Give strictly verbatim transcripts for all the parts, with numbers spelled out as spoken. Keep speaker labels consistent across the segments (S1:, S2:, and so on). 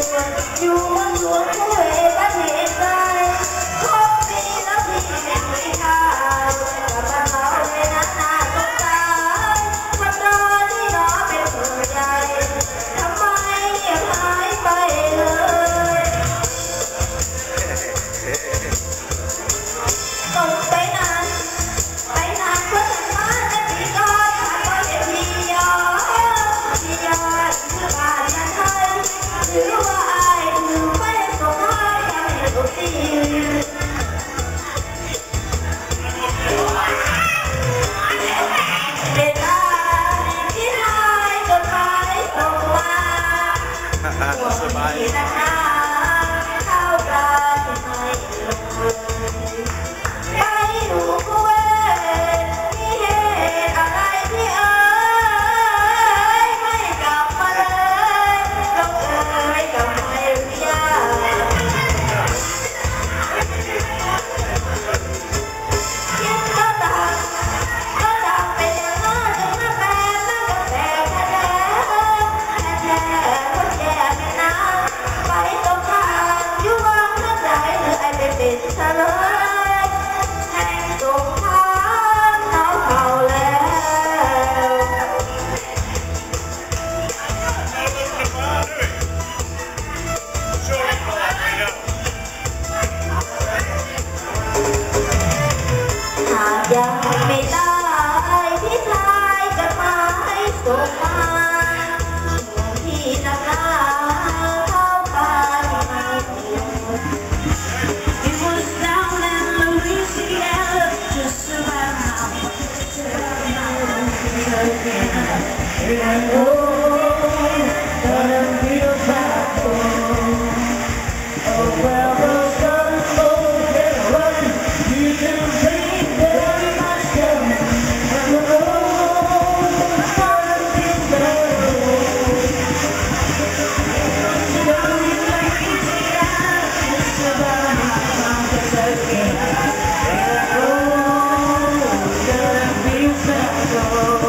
S1: อยู่บนสวนกล้วยประเทศไทยครบปีแล้วพี่ไม่เคยทานกับบ้านเราเลยนะน่าสงสารมันรอที่รอเป็นผู้ใหญ่ทำไมยังหายไปเลยตกไปนานไปนานเพื่อจะมาแต่ปีก่อนผ่านไปเป็นทียอทียอคือบ้านนั้นไทยหรือว่าอายหรือไม่ส่งให้ยังไม่รู้ดีเด็กอายที่ไทยจดหมายส่งมาสบายที่นาเข้ากันไม่ลงไปดูกูเองมีเหตุอะไรที่เอ่ยไม่กลับมาเลยก็เอ่ยก็ไม่รู้ยากคิดก็ต่างก็ต่างเป็นอย่างนั้นจนมาแปลนั่นก็แปลแท้แท้แท้คนแย่ไม่นานไปตกทางอยู่วางน้ำใจหรือไอ้เป็นเป็นเฉลยแห่งสงครามน้องเขาแล้วหากยังไม่ตายพี่ชายจะมาให้ส่งมาช่วงที่นักหนาเข้ากันไม่ถึง It was down in Louisiana, just around my just around my and I know that I'm real proud. Oh well, those guns won't get run. You can dream very much coming, and the road is better. Down in Louisiana, just around my Kentucky, and I know that I'm real proud.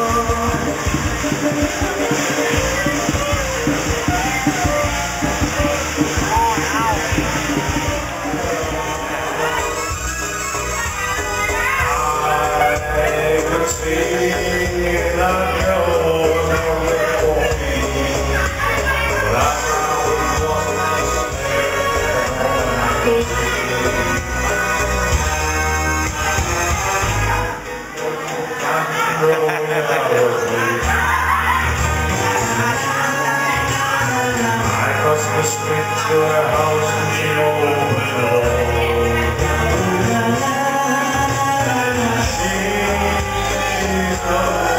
S2: I crossed the street to her house and she opened the door. She's the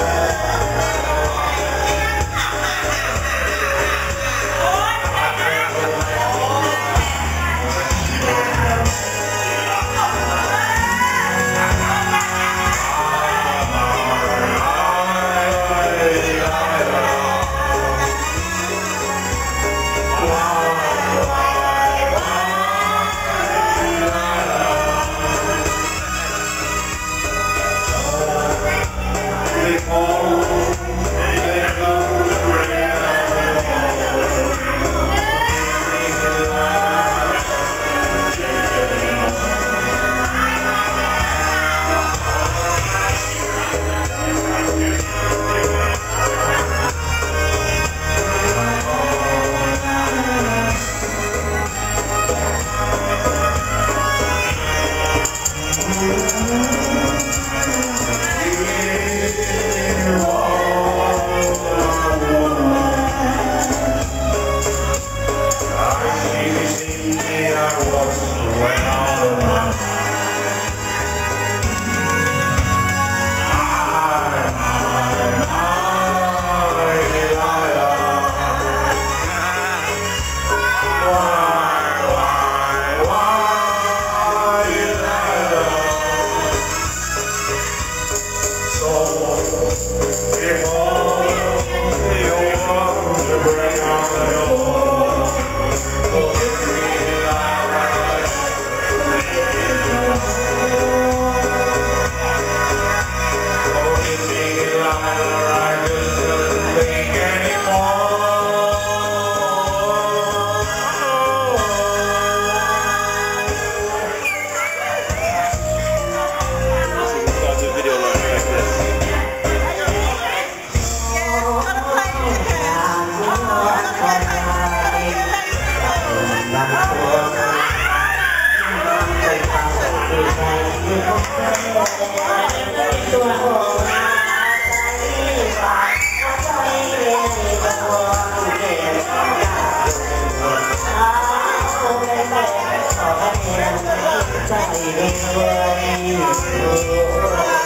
S1: ตัวโอ้มาใจฝากใจเลยตัวเก็บเอาไปแม่ขอให้ใจเย็น